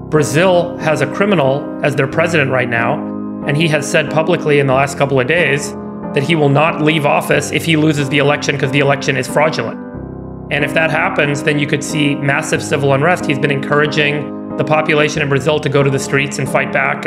Brazil has a criminal as their president right now, and he has said publicly in the last couple of days that he will not leave office if he loses the election because the election is fraudulent. And if that happens, then you could see massive civil unrest. He's been encouraging the population in Brazil to go to the streets and fight back.